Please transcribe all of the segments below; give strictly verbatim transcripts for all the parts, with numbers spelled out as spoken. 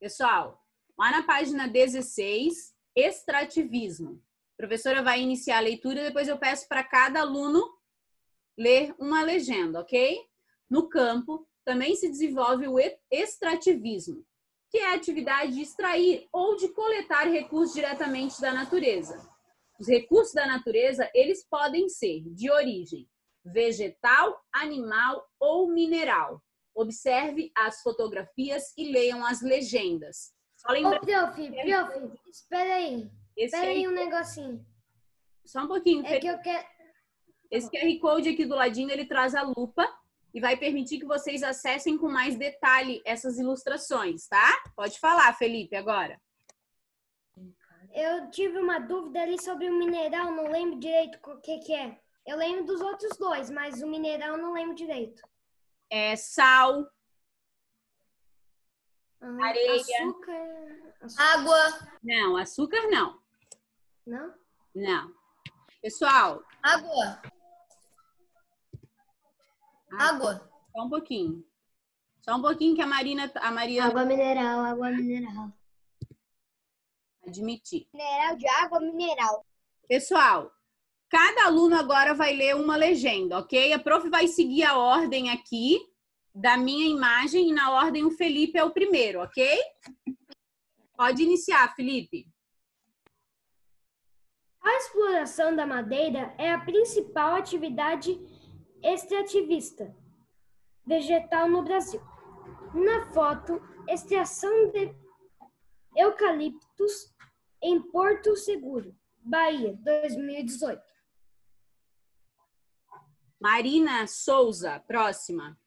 Pessoal, lá na página dezesseis, extrativismo. A professora vai iniciar a leitura e depois eu peço para cada aluno ler uma legenda, ok? No campo, também se desenvolve o extrativismo, que é a atividade de extrair ou de coletar recursos diretamente da natureza. Os recursos da natureza, eles podem ser de origem vegetal, animal ou mineral. Observe as fotografias e leiam as legendas. Só lembrando... Ô, prof, prof, espera aí. Espera aí um negocinho. Só um pouquinho. É que eu quero... Esse Q R Code aqui do ladinho, ele traz a lupa e vai permitir que vocês acessem com mais detalhe essas ilustrações, tá? Pode falar, Felipe, agora. Eu tive uma dúvida ali sobre o mineral, não lembro direito o que que é. Eu lembro dos outros dois, mas o mineral não lembro direito. É sal, ah, areia, açúcar, açúcar, água. Não, açúcar não. Não? Não. Pessoal. Água. Água. Só um pouquinho. Só um pouquinho que a Marina... A Maria... Água mineral, água mineral. Admitir. Mineral de água mineral. Pessoal, cada aluno agora vai ler uma legenda, ok? A prof vai seguir a ordem aqui da minha imagem e na ordem o Felipe é o primeiro, ok? Pode iniciar, Felipe. A exploração da madeira é a principal atividade extrativista vegetal no Brasil. Na foto, extração de eucaliptos em Porto Seguro, Bahia, dois mil e dezoito. Marina Souza, próxima.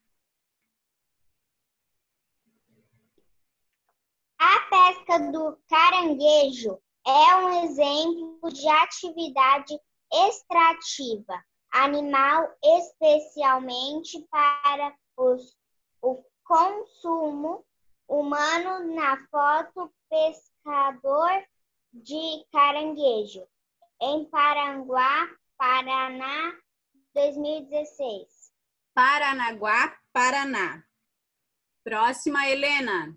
A pesca do caranguejo é um exemplo de atividade extrativa animal, especialmente para os, o consumo humano. Na foto, pescador de caranguejo, em Paranguá, Paraná, dois mil e dezesseis. Paranaguá, Paraná. Próxima, Helena.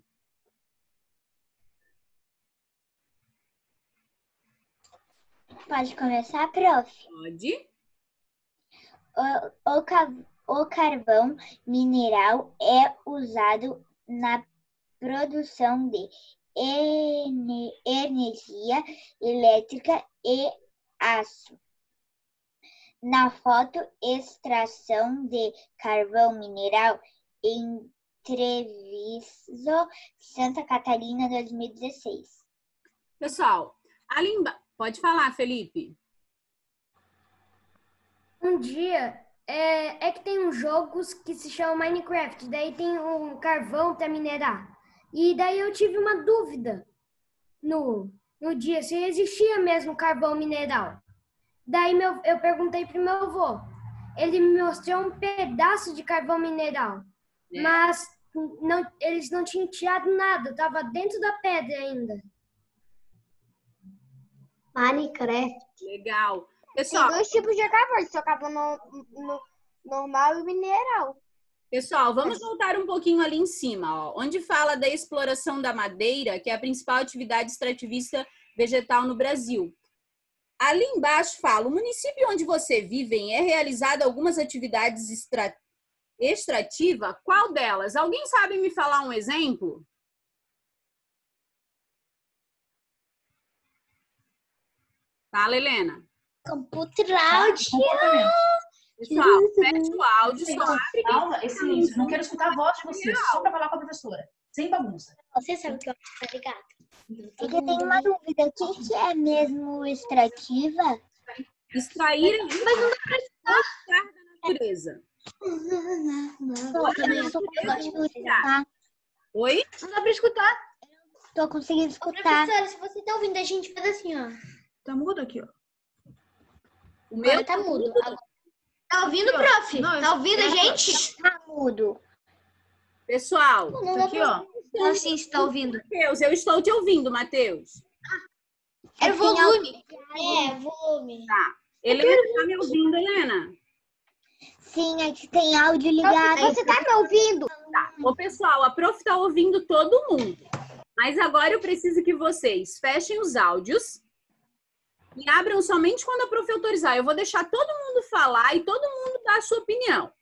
Pode começar, prof? Pode. O, o, o carvão mineral é usado na produção de ene, energia elétrica e aço. Na foto, extração de carvão mineral em Treviso, Santa Catarina, dois mil e dezesseis. Pessoal, ali embaixo... Pode falar, Felipe. Um dia, é, é que tem uns jogos que se chamam Minecraft, daí tem um carvão para minerar. E daí eu tive uma dúvida no, no dia, se existia mesmo carvão mineral. Daí meu, eu perguntei pro meu avô, ele me mostrou um pedaço de carvão mineral, é. mas não, eles não tinham tirado nada, estava dentro da pedra ainda. Minecraft. Legal. Pessoal, tem dois tipos de carvão, só carvão no, no, normal e mineral. Pessoal, vamos voltar um pouquinho ali em cima, ó, onde fala da exploração da madeira, que é a principal atividade extrativista vegetal no Brasil. Ali embaixo fala, o município onde você vive é realizada algumas atividades extra, extrativa, qual delas? Alguém sabe me falar um exemplo? Fala, Helena. Computer áudio. Pessoal, fecha o áudio, só abre. Calma, excelente. Não quero escutar a voz de vocês, só para falar com a professora. Sem bagunça. Você sabe o que eu acho, tá ligado? Eu tenho uma dúvida. O que, que é mesmo extrativa? Extrair e gostar da natureza. Oi? Não dá pra escutar. Tô conseguindo escutar. Professora, se você tá ouvindo a gente, faz assim, ó. Tá mudo aqui, ó. O meu Agora tá mudo. Tá ouvindo, prof? Não, tá ouvindo a gente? Tá mudo. Pessoal, não, não aqui, ó. Assim, você tá ouvindo. Matheus, eu estou te ouvindo, Matheus. É volume. É, volume. Tá. Helena tá me ouvindo, Helena? Sim, aqui tem áudio ligado. Você tá me ouvindo? Tá. Ô, pessoal, a prof tá ouvindo todo mundo. Mas agora eu preciso que vocês fechem os áudios e abram somente quando a prof autorizar. Eu vou deixar todo mundo falar e todo mundo dar a sua opinião.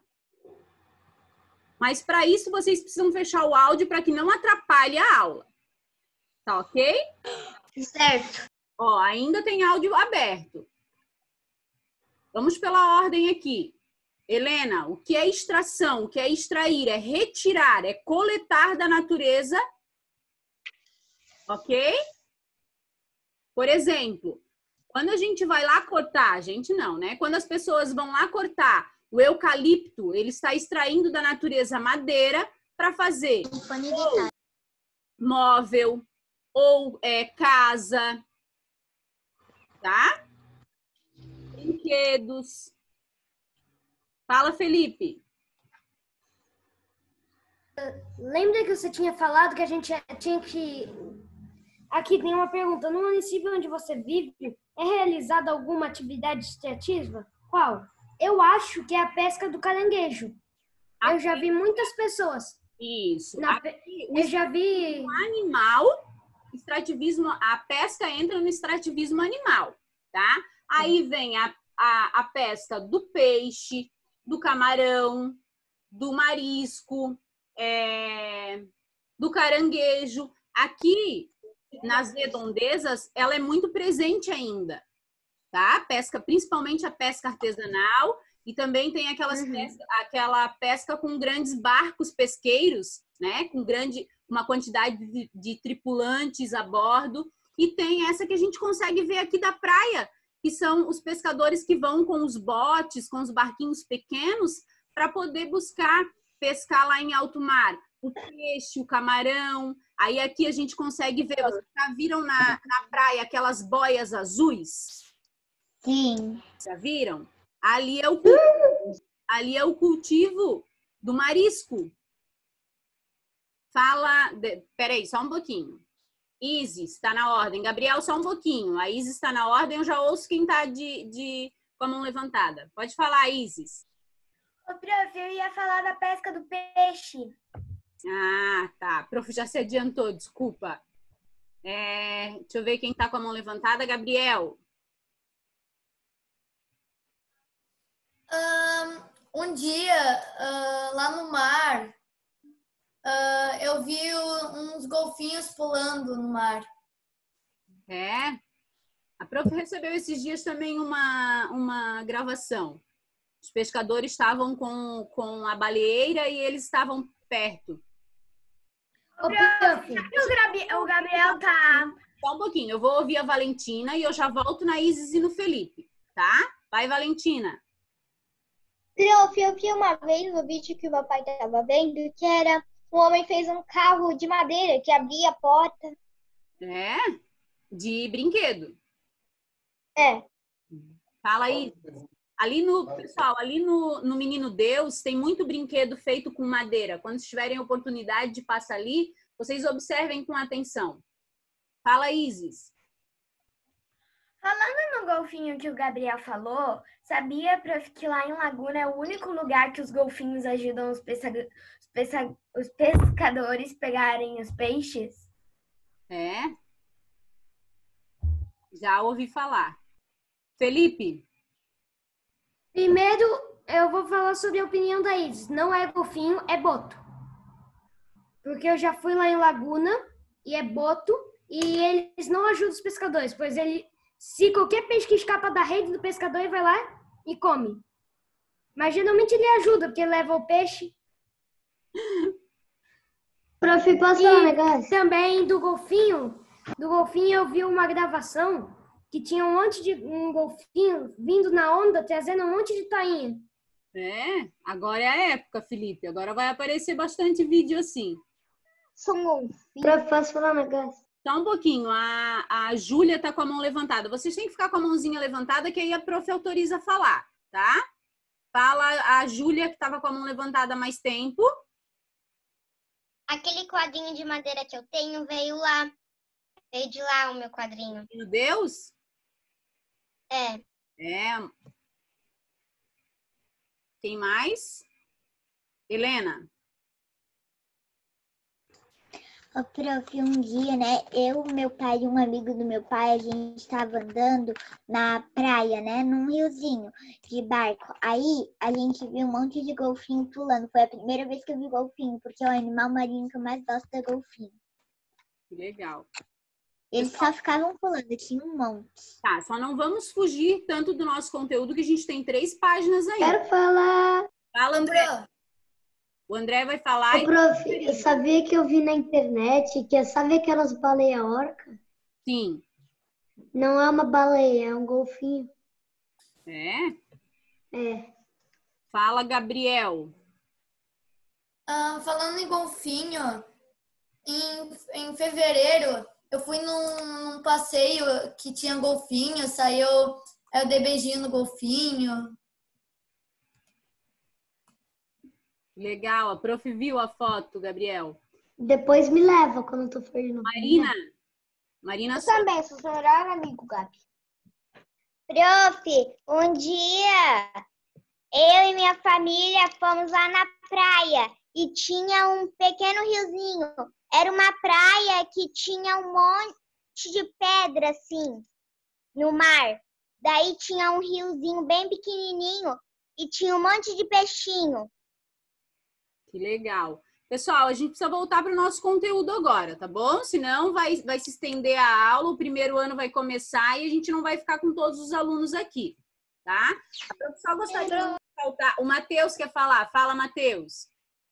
Mas para isso vocês precisam fechar o áudio para que não atrapalhe a aula. Tá ok? Certo. Ó, ainda tem áudio aberto. Vamos pela ordem aqui. Helena, o que é extração? O que é extrair? É retirar, é coletar da natureza. Ok? Por exemplo, quando a gente vai lá cortar, a gente não, né? Quando as pessoas vão lá cortar o eucalipto, ele está extraindo da natureza madeira para fazer ou móvel ou é, casa, tá? Brinquedos. Fala, Felipe. Lembra que você tinha falado que a gente tinha que... Aqui tem uma pergunta. No município onde você vive, é realizada alguma atividade extrativa? Qual? Eu acho que é a pesca do caranguejo. Eu já vi muitas pessoas. Isso. Na... Aqui, Eu já vi... animal, extrativismo, a pesca entra no extrativismo animal, tá? Aí vem a, a, a pesca do peixe, do camarão, do marisco, é, do caranguejo. Aqui, nas redondezas, ela é muito presente ainda, tá? A pesca, principalmente a pesca artesanal, e também tem aquelas Uhum. pesca, aquela pesca com grandes barcos pesqueiros, né? Com grande, uma quantidade de, de tripulantes a bordo. E tem essa que a gente consegue ver aqui da praia, que são os pescadores que vão com os botes, com os barquinhos pequenos, para poder buscar pescar lá em alto mar. O peixe, o camarão. Aí aqui a gente consegue ver, vocês já viram na, na praia aquelas boias azuis? Sim. Já viram? Ali é o cultivo, ali é o cultivo do marisco. Fala... De, peraí, só um pouquinho. Isis, está na ordem. Gabriel, só um pouquinho. A Isis está na ordem, eu já ouço quem está de, de, com a mão levantada. Pode falar, Isis. Ô, prof, eu ia falar da pesca do peixe. Ah, tá. Prof, já se adiantou, desculpa. É, deixa eu ver quem está com a mão levantada. Gabriel. Um, um dia, uh, lá no mar, uh, eu vi uns golfinhos pulando no mar. É. A prof recebeu esses dias também uma, uma gravação. Os pescadores estavam com, com a baleeira e eles estavam perto. Ô, prof, O Gabriel, o Gabriel tá... Só um pouquinho, eu vou ouvir a Valentina e eu já volto na Isis e no Felipe, tá? Vai, Valentina. Prof, eu vi uma vez no vídeo que o meu pai estava vendo que era um homem fez um carro de madeira que abria a porta. É? De brinquedo. É. Fala aí. Ali no, pessoal, ali no, no Menino Deus tem muito brinquedo feito com madeira. Quando tiverem oportunidade de passar ali, vocês observem com atenção. Fala, Isis. Falando no golfinho que o Gabriel falou, sabia, prof, que lá em Laguna é o único lugar que os golfinhos ajudam os, pesca... os, pesca... os pescadores pegarem os peixes? É? Já ouvi falar. Felipe. primeiro eu vou falar sobre a opinião da Isis. Não é golfinho, é boto. Porque eu já fui lá em Laguna e é boto e eles não ajudam os pescadores, pois ele, se qualquer peixe que escapa da rede do pescador, ele vai lá e come. Mas geralmente ele ajuda, porque ele leva o peixe. Prof, posso falar um negócio? Também do golfinho, do golfinho eu vi uma gravação que tinha um monte de um golfinho vindo na onda, trazendo um monte de tainha. É, agora é a época, Felipe. Agora vai aparecer bastante vídeo assim. Sou um golfinho. Prof, posso falar um negócio? Só um pouquinho. A, a Júlia tá com a mão levantada. Vocês têm que ficar com a mãozinha levantada, que aí a prof autoriza a falar, tá? Fala a Júlia, que estava com a mão levantada há mais tempo. Aquele quadrinho de madeira que eu tenho veio lá. Veio de lá o meu quadrinho. Meu Deus? É. É. Quem mais? Helena. Ô, prof, um dia, né, eu, meu pai e um amigo do meu pai, a gente estava andando na praia, né, num riozinho de barco. Aí, a gente viu um monte de golfinho pulando. Foi a primeira vez que eu vi golfinho, porque é o animal marinho que eu mais gosto é golfinho. Que legal. Eles só ficavam pulando, tinha um monte. Tá, só não vamos fugir tanto do nosso conteúdo, que a gente tem três páginas aí. Quero falar. Fala, André. Pro, O André vai falar. Ô, e- prof, eu sabia que eu vi na internet que sabe aquelas baleias orca? Sim. Não é uma baleia, é um golfinho. É? É. Fala, Gabriel. ah, falando em golfinho, em, em fevereiro eu fui num, num passeio que tinha golfinho, saiu, eu dei beijinho no golfinho. Legal. A prof viu a foto, Gabriel. Depois me leva quando eu tô fazendo. Marina. Marina. Eu também, sou seu melhor amigo, Gabi. Prof, um dia eu e minha família fomos lá na praia e tinha um pequeno riozinho. Era uma praia que tinha um monte de pedra, assim, no mar. Daí tinha um riozinho bem pequenininho e tinha um monte de peixinho. Que legal. Pessoal, a gente precisa voltar para o nosso conteúdo agora, tá bom? Senão vai, vai se estender a aula, o primeiro ano vai começar e a gente não vai ficar com todos os alunos aqui, tá? A professora gostaria de faltar. O Matheus quer falar. Fala, Matheus.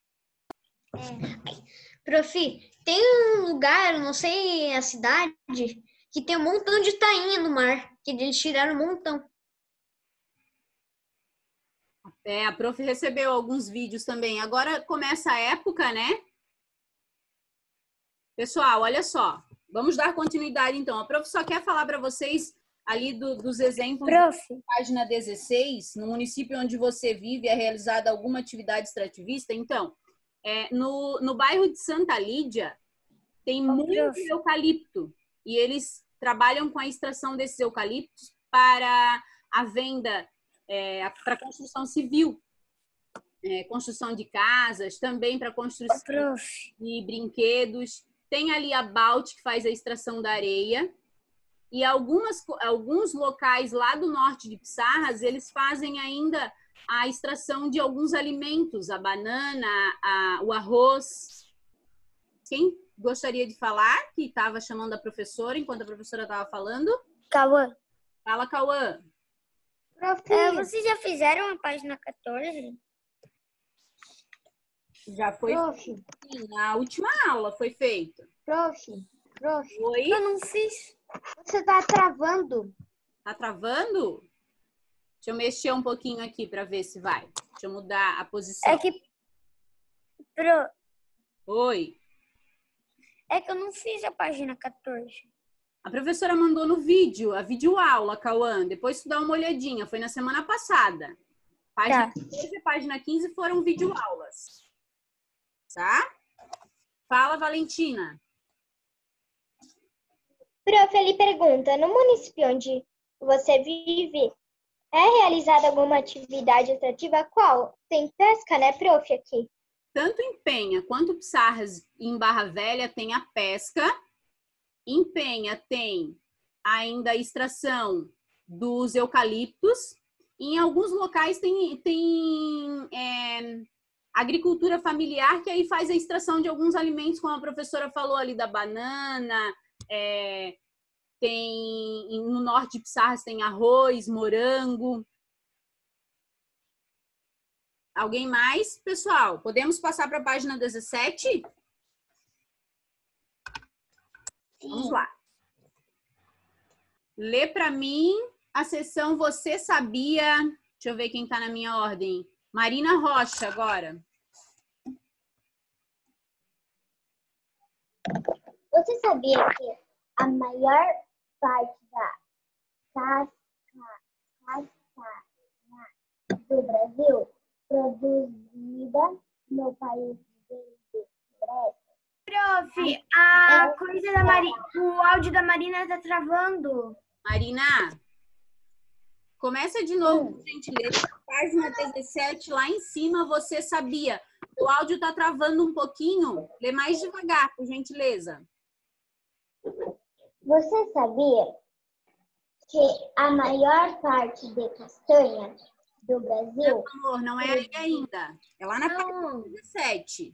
Prof, tem um lugar, não sei a cidade, que tem um montão de tainha no mar, que eles tiraram um montão. É, a prof recebeu alguns vídeos também. Agora começa a época, né? Pessoal, olha só. Vamos dar continuidade, então. A prof só quer falar para vocês ali do, dos exemplos Prof. da página dezesseis, no município onde você vive, é realizada alguma atividade extrativista. Então, é, no, no bairro de Santa Lídia, tem Ô, muito prof. eucalipto. E eles trabalham com a extração desses eucaliptos para a venda, é, para construção civil. É, construção de casas, também para construção Ô, prof. de brinquedos. Tem ali a Balt, que faz a extração da areia. E algumas, alguns locais lá do norte de Pissarras, eles fazem ainda a extração de alguns alimentos, a banana, a, o arroz. Quem gostaria de falar, que estava chamando a professora, enquanto a professora estava falando? Cauã. Fala, Cauã. Prof, É, vocês já fizeram a página quatorze? Já foi prof, sim, a última aula foi feita. prof, prof, Oi? Eu não fiz. você tá travando? Tá travando? Deixa eu mexer um pouquinho aqui para ver se vai. Deixa eu mudar a posição. É que. Pro, Oi. é que eu não fiz a página quatorze. A professora mandou no vídeo, a videoaula, Cauã. Depois tu dá uma olhadinha. Foi na semana passada. Página Tá. quinze e página quinze foram videoaulas. Tá? Fala, Valentina. Prof, ele pergunta, no município onde você vive, é realizada alguma atividade extrativa? Qual? Tem pesca, né, prof, aqui? Tanto em Penha quanto Pissarras e em Barra Velha tem a pesca. Em Penha tem ainda a extração dos eucaliptos. Em alguns locais tem, tem é, agricultura familiar, que aí faz a extração de alguns alimentos, como a professora falou ali, da banana. É, tem, no norte de Pissarras tem arroz, morango. Alguém mais? Pessoal, podemos passar para a página dezessete? Vamos lá. Lê para mim a seção Você Sabia? Deixa eu ver quem está na minha ordem. Marina Rocha, agora. Você sabia que a maior parte da casca, casca do Brasil produzida no país de Brest? Prof, a coisa da Marina, o áudio da Marina tá travando. Marina, começa de novo, por gentileza. Página dezessete, lá em cima, Você Sabia? O áudio está travando um pouquinho. Lê mais devagar, por gentileza. Você sabia que a maior parte de castanha do Brasil... Meu amor, não é aí ainda. É lá na página dezessete.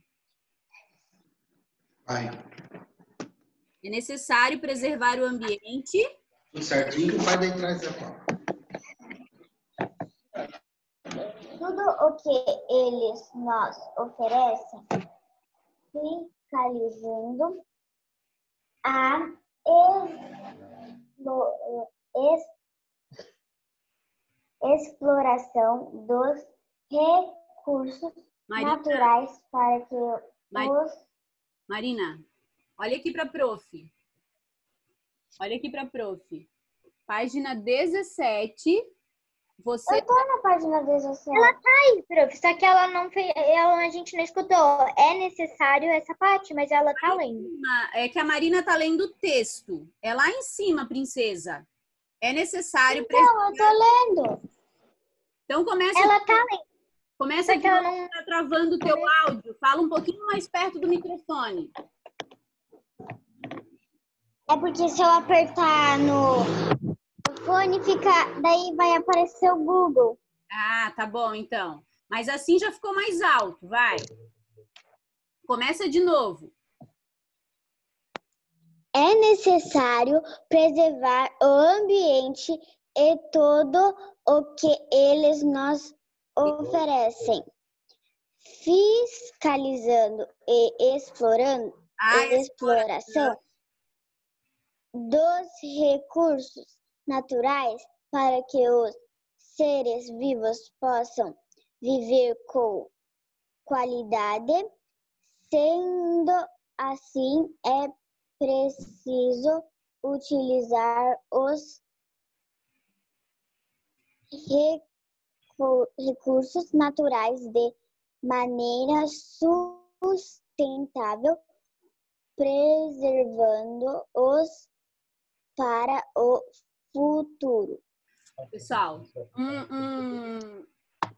Vai. É necessário preservar o ambiente. Tudo certinho que o pai daí traz a palavra. Tudo o que eles nos oferecem, fiscalizando a explo- es- exploração dos recursos Marina, naturais para que Mas- os... Marina, olha aqui para a prof. Olha aqui para a prof. Página dezessete. Você Eu tô na página dezessete. Aí, prof, só que ela não fez, ela, a gente não escutou. É necessário essa parte, mas ela tá lendo. é que a Marina tá lendo o texto. É lá em cima, princesa. É necessário preservar. Não, eu tô lendo. Então começa, Ela tá lendo. começa Só que aqui, ela não. tá travando o teu áudio. Fala um pouquinho mais perto do microfone. É porque se eu apertar no fone, fica... daí vai aparecer o Google. Ah, tá bom, então. Mas assim já ficou mais alto, vai. Começa de novo. É necessário preservar o ambiente e tudo o que eles nos oferecem, fiscalizando e explorando A a exploração dos recursos naturais para que os seres vivos possam viver com qualidade. Sendo assim, é preciso utilizar os recu- recursos naturais de maneira sustentável, preservando-os para o futuro. Pessoal, um, um...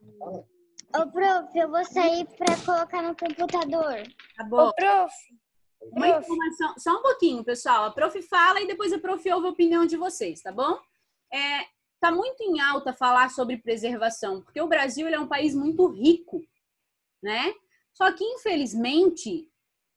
Ô, prof, eu vou sair para colocar no computador. Tá bom. Ô, prof, Uma informação, só um pouquinho, pessoal. A prof fala e depois a prof ouve a opinião de vocês, tá bom? É, tá muito em alta falar sobre preservação, porque o Brasil ele é um país muito rico, né? Só que, infelizmente,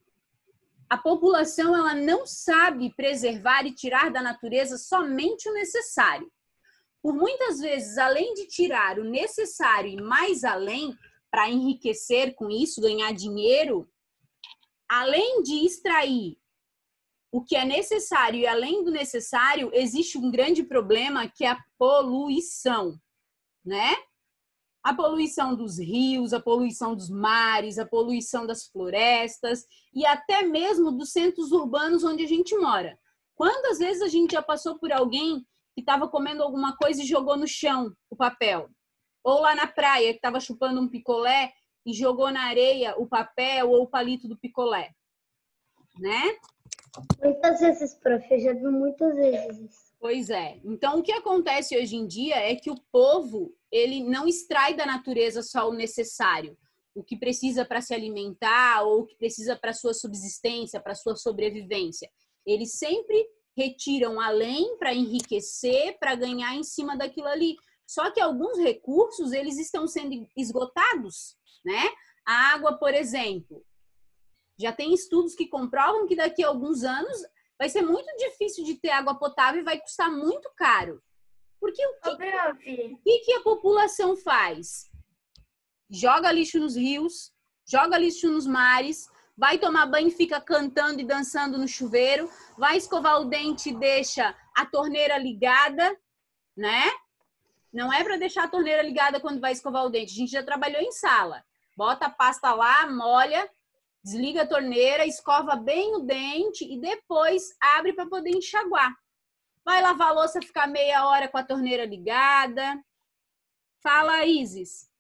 a população ela não sabe preservar e tirar da natureza somente o necessário. Por muitas vezes, além de tirar o necessário e mais além, para enriquecer com isso, ganhar dinheiro, além de extrair o que é necessário e além do necessário, existe um grande problema que é a poluição, né? A poluição dos rios, a poluição dos mares, a poluição das florestas e até mesmo dos centros urbanos onde a gente mora. Quantas vezes a gente já passou por alguém que estava comendo alguma coisa e jogou no chão o papel? Ou lá na praia, que estava chupando um picolé e jogou na areia o papel ou o palito do picolé, né? Muitas vezes, prof, eu já vi muitas vezes. Pois é. Então, o que acontece hoje em dia é que o povo, ele não extrai da natureza só o necessário, o que precisa para se alimentar ou o que precisa para sua subsistência, para sua sobrevivência. Eles sempre retiram além para enriquecer, para ganhar em cima daquilo ali. Só que alguns recursos, eles estão sendo esgotados, né? A água, por exemplo. Já tem estudos que comprovam que daqui a alguns anos vai ser muito difícil de ter água potável e vai custar muito caro. Porque o que, ô, prof, o que, que a população faz? Joga lixo nos rios, joga lixo nos mares, vai tomar banho e fica cantando e dançando no chuveiro, vai escovar o dente e deixa a torneira ligada, né? Não é para deixar a torneira ligada quando vai escovar o dente. A gente já trabalhou em sala. Bota a pasta lá, molha, desliga a torneira, escova bem o dente e depois abre para poder enxaguar. Vai lavar a louça, ficar meia hora com a torneira ligada. Fala, Isis.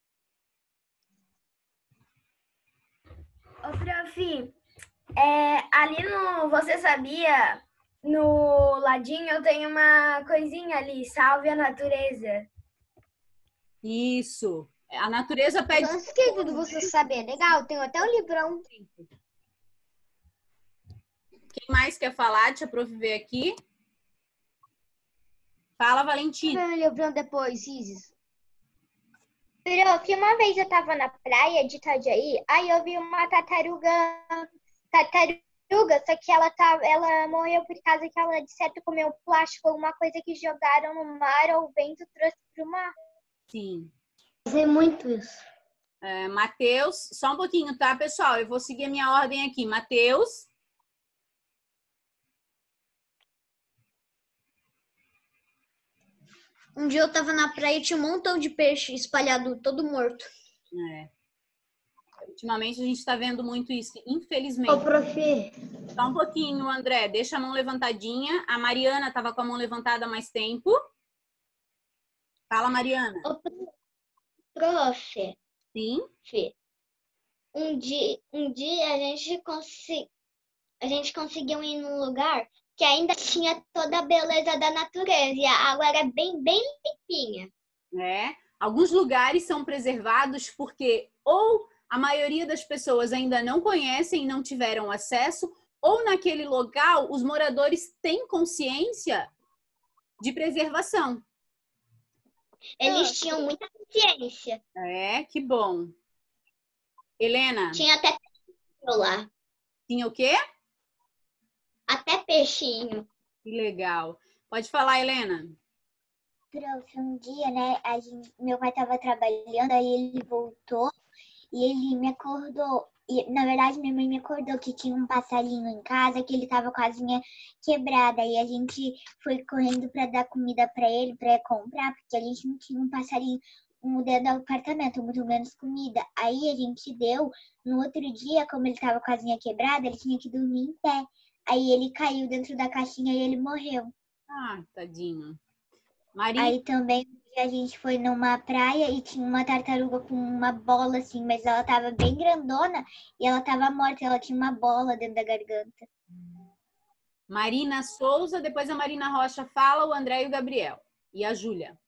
ô, prof, é, ali no Você Sabia, no ladinho tem uma coisinha ali, salve a natureza. Isso. A natureza pede... Eu esqueci de você saber. Legal, tenho até um livrão. Quem mais quer falar? Deixa a prof ver aqui. Fala, Valentina. Vou ver o livrão depois, Isis. Prof, uma vez eu tava na praia de Itajaí, aí eu vi uma tartaruga, tartaruga, só que ela, tava, ela morreu por causa que ela, de certo, comeu plástico, alguma coisa que jogaram no mar ou o vento trouxe pro mar. Sim. Fazer muito isso. É, Matheus, só um pouquinho, tá, pessoal? Eu vou seguir a minha ordem aqui. Matheus. Um dia eu tava na praia e tinha um montão de peixe espalhado, todo morto. É. Ultimamente a gente tá vendo muito isso, infelizmente. Ô, prof. Só um pouquinho, André. Deixa a mão levantadinha. A Mariana tava com a mão levantada há mais tempo. Fala, Mariana. Ô, prof. Sim. Fê, um dia, um dia a gente, consegui, a gente conseguiu ir num lugar que ainda tinha toda a beleza da natureza e a água era bem, bem limpinha. É. Alguns lugares são preservados porque ou a maioria das pessoas ainda não conhecem e não tiveram acesso, ou naquele local os moradores têm consciência de preservação. Eles tinham muita consciência. É, que bom. Helena. Tinha até peixinho lá. Tinha o quê? Até peixinho. Que legal. Pode falar, Helena. Prof, um dia, né, a gente, meu pai tava trabalhando, aí ele voltou e ele me acordou. E, na verdade, minha mãe me acordou que tinha um passarinho em casa, que ele tava com a asinha quebrada. E a gente foi correndo para dar comida para ele, para comprar, porque a gente não tinha um passarinho dentro do apartamento, muito menos comida. Aí a gente deu, no outro dia, como ele tava com a asinha quebrada, ele tinha que dormir em pé. Aí ele caiu dentro da caixinha e ele morreu. Ah, tadinho. Maria. Aí também a gente foi numa praia e tinha uma tartaruga com uma bola assim, mas ela tava bem grandona e ela tava morta, ela tinha uma bola dentro da garganta. Marina Souza, depois a Marina Rocha fala, o André e o Gabriel. E a Júlia.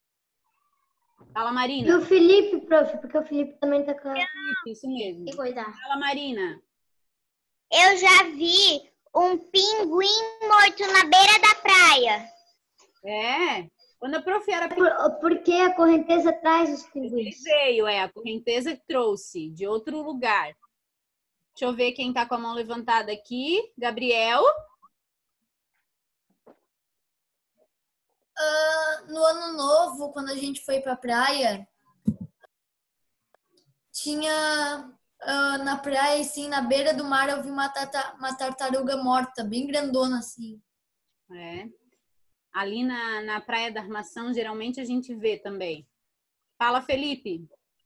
Fala, Marina. E o Felipe, prof, porque o Felipe também tá com... Isso mesmo. Que coisa. Fala, Marina. Eu já vi um pinguim morto na beira da praia. É? Quando a prof era... Por, porque a correnteza traz os Ele pinguins. veio, é. A correnteza trouxe de outro lugar. Deixa eu ver quem tá com a mão levantada aqui. Gabriel. Uh, no ano novo, quando a gente foi pra praia, tinha uh, na praia, assim, na beira do mar, eu vi uma, tata, uma tartaruga morta, bem grandona, assim. É. Ali na, na Praia da Armação, geralmente a gente vê também. Fala, Felipe.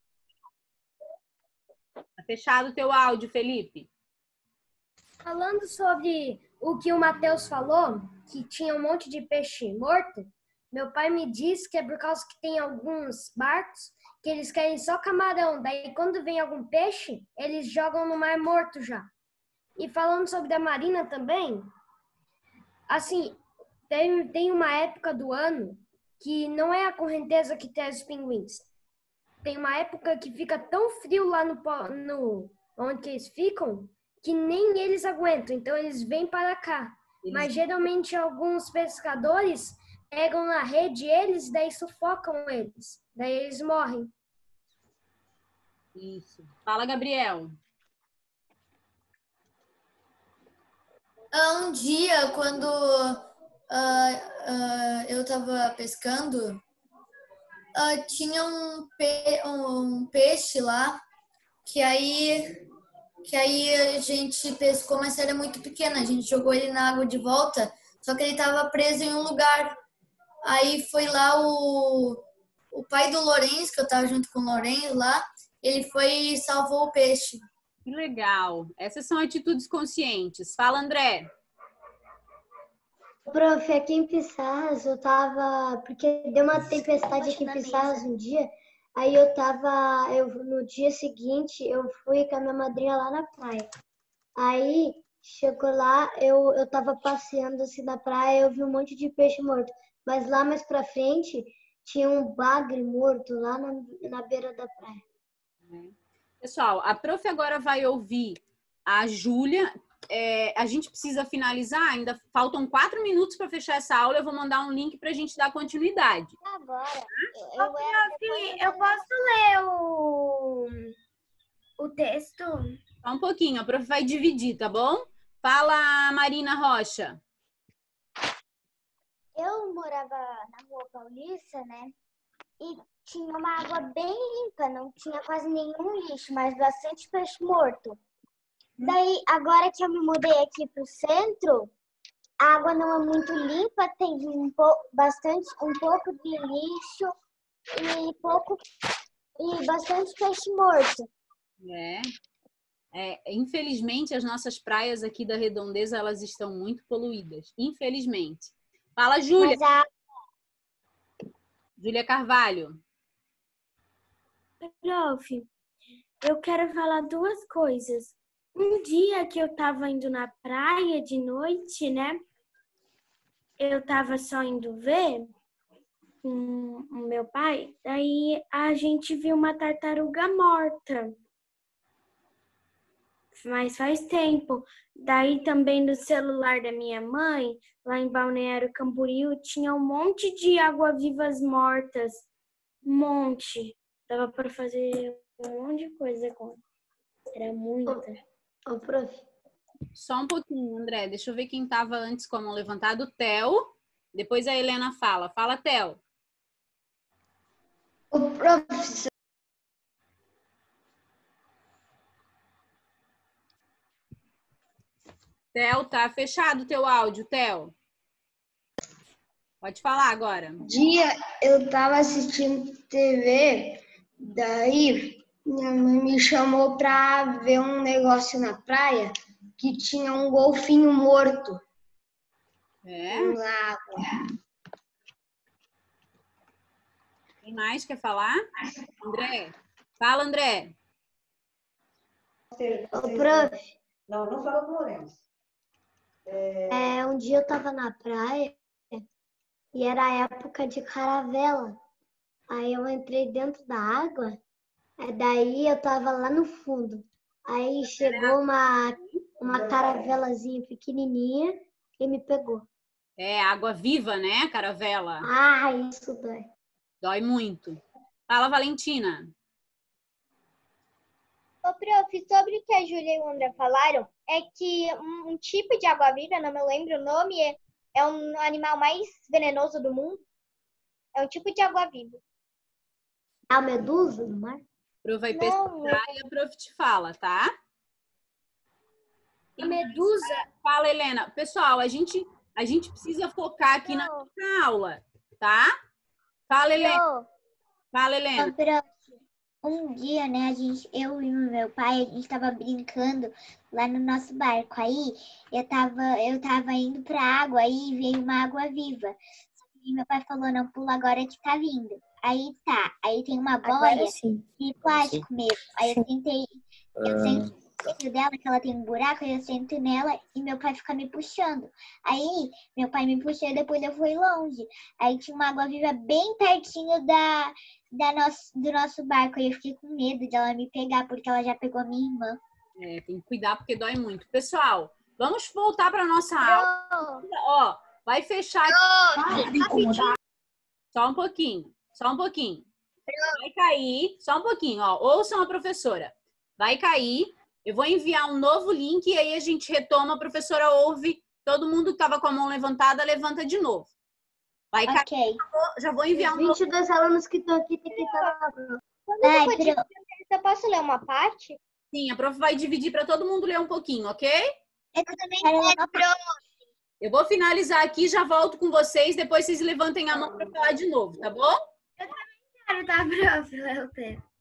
Tá fechado o teu áudio, Felipe. Falando sobre o que o Matheus falou, que tinha um monte de peixe morto, meu pai me disse que é por causa que tem alguns barcos que eles querem só camarão. Daí, quando vem algum peixe, eles jogam no mar morto já. E falando sobre a Marina também, assim, tem, tem uma época do ano que não é a correnteza que traz os pinguins. Tem uma época que fica tão frio lá no, no onde eles ficam que nem eles aguentam. Então, eles vêm para cá. Eles... Mas, geralmente, alguns pescadores pegam na rede eles, daí sufocam eles. Daí eles morrem. Isso. Fala, Gabriel. Um dia, quando uh, uh, eu tava pescando, uh, tinha um, pe um peixe lá, que aí, que aí a gente pescou, mas era muito pequeno. A gente jogou ele na água de volta, só que ele tava preso em um lugar. Aí foi lá o, o pai do Lourenço, que eu tava junto com o Lourenço lá, ele foi e salvou o peixe. Que legal. Essas são atitudes conscientes. Fala, André. Prof, aqui em Pissarras eu tava... Porque deu uma tempestade aqui em Pissarras um dia. Aí eu tava... Eu, no dia seguinte, eu fui com a minha madrinha lá na praia. Aí, chegou lá, eu, eu tava passeando assim na praia, eu vi um monte de peixe morto. Mas lá mais pra frente, tinha um bagre morto lá na, na beira da praia. Pessoal, a prof agora vai ouvir a Júlia. É, a gente precisa finalizar, ainda faltam quatro minutos para fechar essa aula. Eu vou mandar um link para a gente dar continuidade. Agora, eu, Ô, eu, era- prof, eu posso ler o, o texto? Só um pouquinho, a prof vai dividir, tá bom? Fala, Marina Rocha. eu morava na Rua Paulista, né? E tinha uma água bem limpa, não tinha quase nenhum lixo, mas bastante peixe morto. Daí, agora que eu me mudei aqui pro centro, a água não é muito limpa, tem um pouco, bastante, um pouco de lixo e pouco e bastante peixe morto. É. É, infelizmente, as nossas praias aqui da Redondeza, elas estão muito poluídas. Infelizmente. Fala, Júlia. Mas a Júlia Carvalho. Prof, eu quero falar duas coisas. Um dia que eu tava indo na praia de noite, né? Eu tava só indo ver com o meu pai, daí a gente viu uma tartaruga morta. Mas faz tempo. Daí também no celular da minha mãe, lá em Balneário Camboriú, tinha um monte de água-vivas mortas. Um monte. Dava para fazer um monte de coisa com ela. Era muita. Ô, prof, Só um pouquinho, André. Deixa eu ver quem estava antes com a mão levantada. O Theo. Depois a Helena fala. Fala, Theo. ô, prof, Theo, tá fechado o teu áudio, Theo. Pode falar agora. dia eu tava assistindo T V, daí minha mãe me chamou pra ver um negócio na praia que tinha um golfinho morto É? na água. Quem mais quer falar? André. Fala, André. Ô, prof, Não, não fala com o Lourenço. é, um dia eu tava na praia e era a época de caravela. Aí eu entrei dentro da água, aí daí eu tava lá no fundo. Aí chegou uma, uma caravelazinha pequenininha e me pegou. É, água viva, né, caravela? Ah, isso dói. Dói muito. Fala, Valentina. Ô, prof, sobre o que a Júlia e o André falaram, é que um, um tipo de água-viva, não me lembro o nome, é, é um animal mais venenoso do mundo. É um tipo de água-viva. A medusa do mar? Pro vai Não, pesquisar e a prof te fala, tá? A medusa. Fala, Helena. Pessoal, a gente, a gente precisa focar aqui na Não. nossa aula, tá? Fala, Helena. Ô, Fala, ô, Helena. prof, um dia, né, a gente, eu e o meu pai, a gente tava brincando lá no nosso barco. Aí eu tava, eu tava indo pra água, aí veio uma água-viva. E meu pai falou, não pula agora que tá vindo. Aí tá, aí tem uma boia de plástico mesmo. Aí eu tentei, eu sento dentro dela, que ela tem um buraco, aí eu sento nela e meu pai fica me puxando. Aí meu pai me puxou e depois eu fui longe. Aí tinha uma água-viva bem pertinho da, da nosso, do nosso barco. Aí eu fiquei com medo de ela me pegar, porque ela já pegou a minha irmã. É, tem que cuidar porque dói muito. Pessoal, vamos voltar para nossa aula. Ó, vai fechar aqui. Só um pouquinho. Só um pouquinho. Vai cair. Só um pouquinho, ó. Ouçam a professora. Vai cair. Eu vou enviar um novo link e aí a gente retoma. A professora ouve. Todo mundo que estava com a mão levantada, levanta de novo. Vai cair. Ok. Já vou enviar um Os novo. vinte e dois alunos que estão aqui tem que estar na prova. Ai, pro... Eu posso ler uma parte? Sim, a prof vai dividir para todo mundo ler um pouquinho, ok? Eu também quero, prof. Eu vou finalizar aqui, já volto com vocês. Depois vocês levantem a mão para falar de novo, tá bom? Quero dar prof. ler o texto.